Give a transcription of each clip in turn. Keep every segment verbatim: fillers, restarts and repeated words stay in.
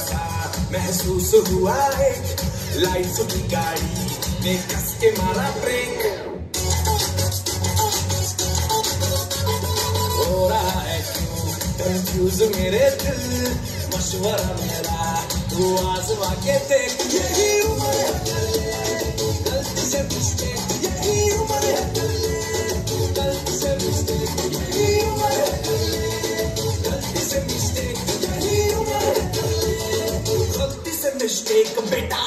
सा महसूस हुआ है, लाइफ की गाड़ी ने कस के मारा ब्रेक। हो रहा है क्यों कंफ्यूज मेरे दिल, मशवरा मेरा तू आजमा के देख। यही उम्र है गलती से मिस्टेक, यही उम्र है गलती से मिस्टेक, यही उम्र है गलती से मिस्टेक, यही उम्र है गलती से मिस्टेक बेटा।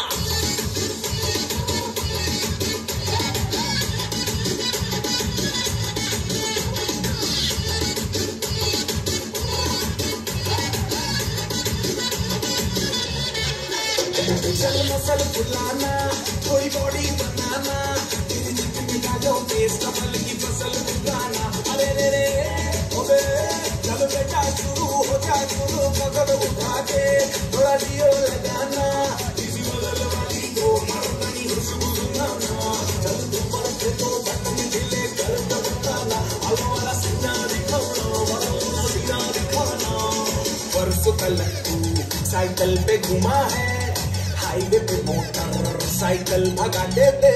चल मसल फुलाना, थोड़ी बॉडी बनाना, तेरी चिकनी गाजों तेज कमल की फसल उगाना। अरे रे रे ओबे जब बेटा शुरू हो जा शुरू कदम उठा के थोड़ा जियो लगाना, किसी बदल वाली को मरदानी खुशबू सुनाना। चल तू बढ़ते तो धड़कन दिले कर बताना, अब वाला सीना दिखाना, वाला सीना दिखाना। परसों कल तू साइकिल पे घुमा है, हाईवे पे मोटर साइकिल भगा दे दे।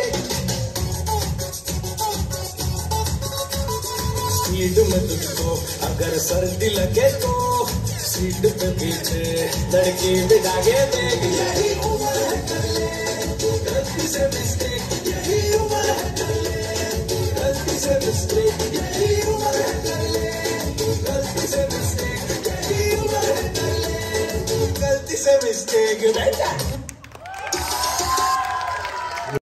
स्पीड में तुझको अगर सर्दी लगे तो सीट पे पीछे लड़की बिठा के दे। यही उम्र है कर ले गलती से मिस्टेक, यही उम्र है कर ले गलती से मिस्टेक, यही उम्र है कर ले गलती से मिस्टेक, यही उम्र है कर ले गलती से मिस्टेक बेटा।